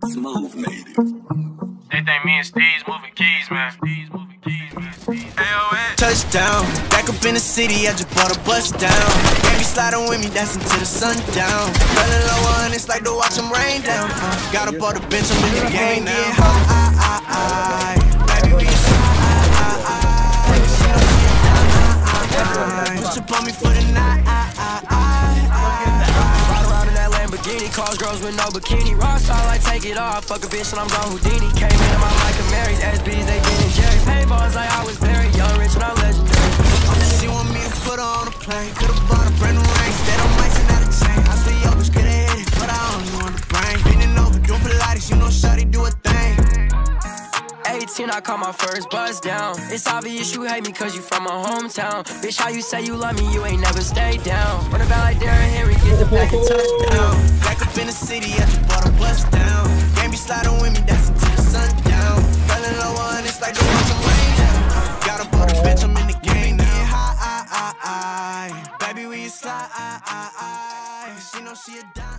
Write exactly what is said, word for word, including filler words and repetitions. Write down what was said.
Smooth made it. They think me and Steve's moving keys, man. Steve's moving keys, man. Touchdown, back up in the city, I just bought a bus down. Baby sliding with me, that's until the sundown. Fell in love and it's like to watch them rain down. uh, Got up on the bench, I'm in the game now. Get high, baby, we slide. Push up on me for the night. Ride around in that Lamborghini, calls girls with no bikini. Rockstar, like take it off, fuck a bitch and I'm gone Houdini. Came in my like a Mary's, S Bs, they getting Jerry. Paintballs like I was Barry, young, rich, and I'm legendary. She want me to put her on a plane. Could've bought a brand new ring, instead I'm mixing out a chain. I swear yo, bitch, coulda hit it, but I only want the brain. Bending over, doing Pilates, you know shawty do a thing. eighteen, I caught my first buzz down. It's obvious you hate me cause you from my hometown. Bitch, how you say you love me, you ain't never stayed down. Run about like Darren Henry, get the back and touchdown. Back up in the city, I just bought a bus down. Can't be sliding with me, that's until the sundown. Fell in love and it's like the watch them rain down. Got up on the bench, I'm in the game now. Get high, baby, we slide. She know she a dime.